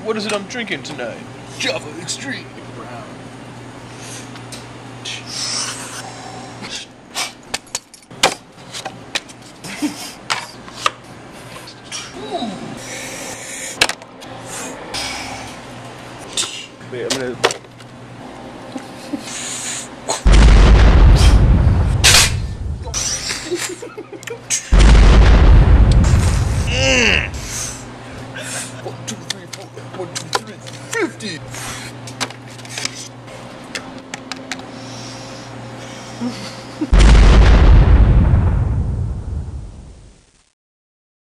What is it I'm drinking tonight? Java Extreme Brown. Wait, I'm gonna... One, two, three, 50!